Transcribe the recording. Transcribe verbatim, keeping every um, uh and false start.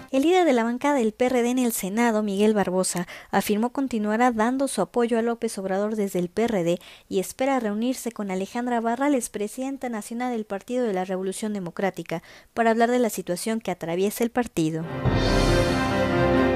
El líder de la bancada del P R D en el Senado, Miguel Barbosa, afirmó continuará dando su apoyo a López Obrador desde el P R D y espera reunirse con Alejandra Barrales, presidenta nacional del Partido de la Revolución Democrática, para hablar de la situación que atraviesa el partido.